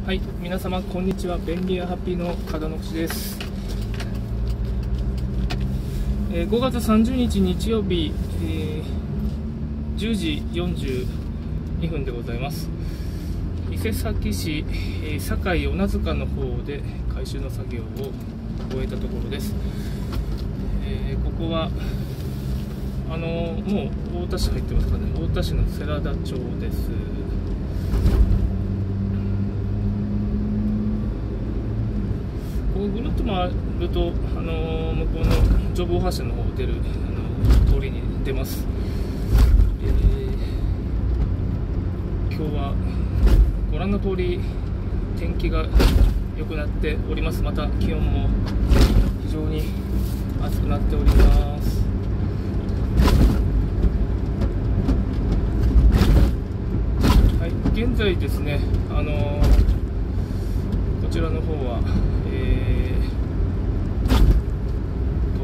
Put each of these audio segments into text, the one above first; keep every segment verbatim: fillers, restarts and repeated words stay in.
はい、皆様こんにちは。便利やハッピーの門口です。えー、ごがつさんじゅうにち日曜日、えー、じゅうじよんじゅうにふんでございます。伊勢崎市、えー、堺女塚の方で回収の作業を終えたところです。えー、ここはあのー、もう太田市入ってますかね。太田市の世良田町です。ここぐるっと回ると、あのー、向こうの城防発射の方を出る、あのー、通りに出ます。えー、今日はご覧の通り天気が良くなっております。また気温も非常に暑くなっております。はい、現在ですね、あのー、こちらの方は、えー、と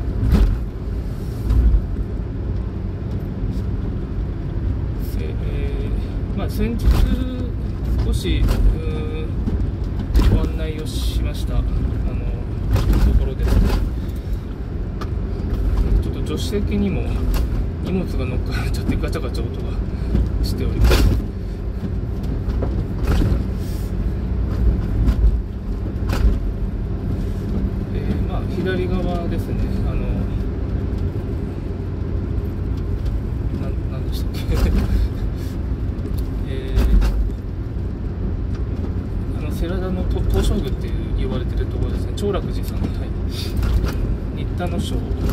せえー、まあ先日少しご案内をしましたあのところですね。ちょっと助手席にも荷物が乗っかっちゃってガチャガチャ音がしております。左側ですね、あのななんでしたっけえー、あの世良田の東照宮っていう呼ばれてるところですね。長楽寺さん、はい、新田の章、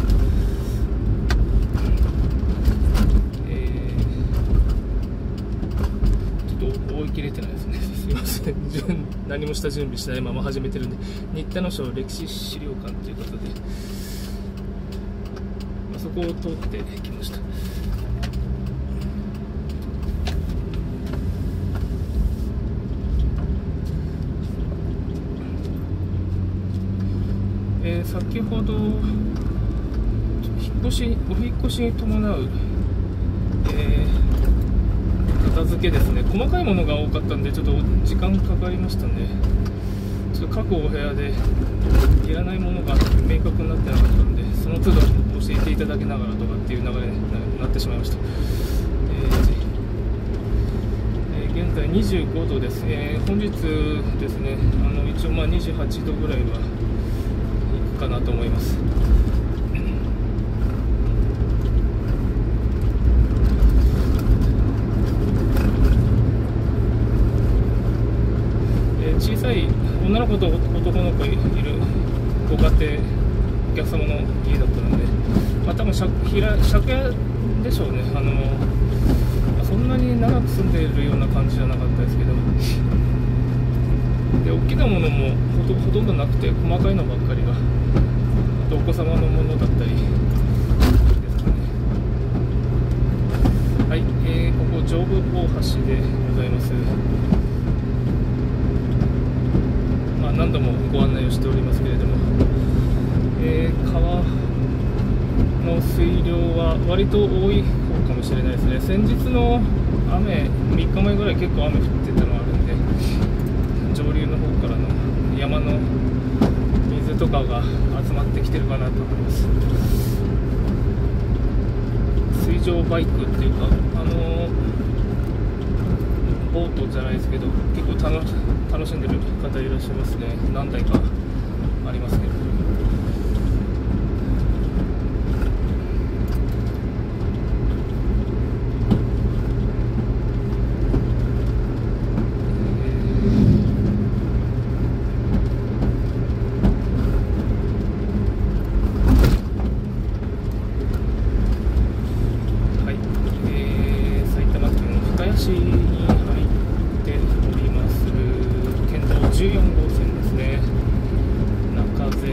えー、ちょっと追い切れてないですね。すいません何もした準備しないまま始めてるんで。新田の章歴史資料館ということで、まあ、そこを通ってきました。えー、先ほど引っ越しお引っ越しに伴う、えー、片付けですね。細かいものが多かったんでちょっと時間かかりましたね。ちょっと各お部屋でいらないものが明確になってなかったので、その都度教えていただきながらとかっていう流れになってしまいました。えーえー、現在にじゅうごどです。えー、本日ですね、あの一応まあにじゅうはちどぐらいはいくかなと思います。小さい女の子と男の子いるご家庭、お客様の家だったので、まあ、多分借家でしょうね。あのそんなに長く住んでいるような感じじゃなかったですけど、で大きなものも ほと、ほとんどなくて細かいのばっかりが、あとお子様のものだったりですかね。はい、えー、ここ上部大橋でございます。何度もご案内をしておりますけれども、えー、川の水量は割と多い方かもしれないですね。先日の雨、みっかまえぐらい結構雨降ってたのがあるんで、上流の方からの山の水とかが集まってきてるかなと思います。水上バイクっていうか、あのー、ボートじゃないですけど、結構楽し楽しんでる方いらっしゃいますね。何台かありますけど、はい、えー、埼玉県深谷市に入っております県道じゅうよんごうせんですね。中瀬、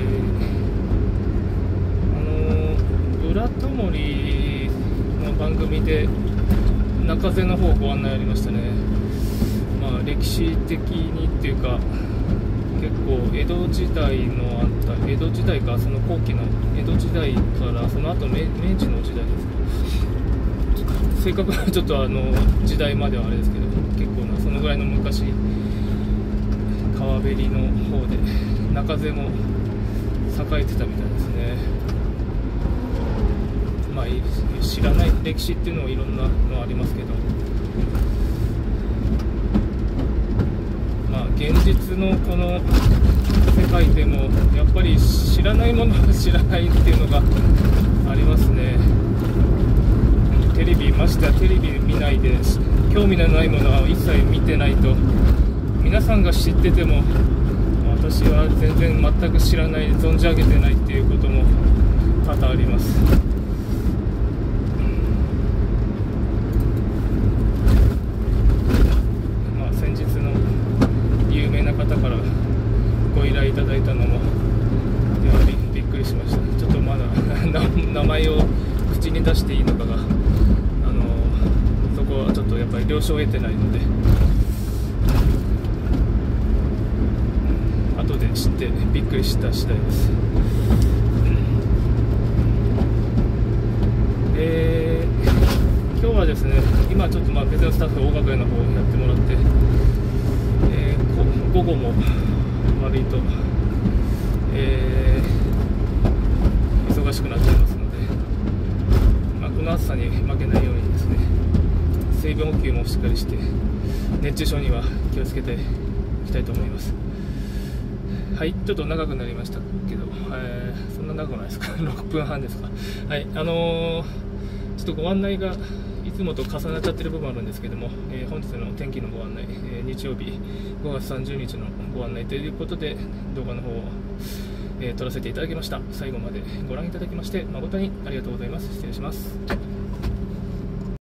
あのー、ブラタモリの番組で中瀬の方ご案内ありましたね。まあ歴史的にっていうか、結構江戸時代のあった江戸時代かその後期の江戸時代からその後明明治の時代ですか。正確なちょっとあの時代まではあれですけど、結構なそのぐらいの昔川べりの方で中背も栄えてたみたいですね。まあ知らない歴史っていうのはいろんなのありますけど、まあ現実のこの世界でもやっぱり知らないものは知らないっていうのがありますね。テレビ、ましてやテレビ見ないで興味のないものは一切見てないと、皆さんが知ってても私は全然全く知らない、存じ上げてないっていうことも多々あります。まあ先日の有名な方からご依頼いただいたのもやはりびっくりしました。ちょっとまだ名前を口に出していいのかが、あのそこはちょっとやっぱり了承を得てないので、後で知ってびっくりした次第です。えー、今日はですね、今ちょっとまあ別のスタッフ大楽屋の方をやってもらって、えー、午後も割と、えー、忙しくなっちゃいますので、まあ、この暑さに負けないようにですね、水分補給もしっかりして熱中症には気をつけていきたいと思います。はい、ちょっと長くなりましたけど、えー、そんな長くないですかろっぷんはんですか。はい、あのー、ちょっとご案内がいつもと重なっちゃってる部分あるんですけども、えー、本日の天気のご案内、えー、日曜日ごがつさんじゅうにちのご案内ということで動画の方を、えー、撮らせていただきました。最後までご覧いただきまして誠にありがとうございます。失礼します。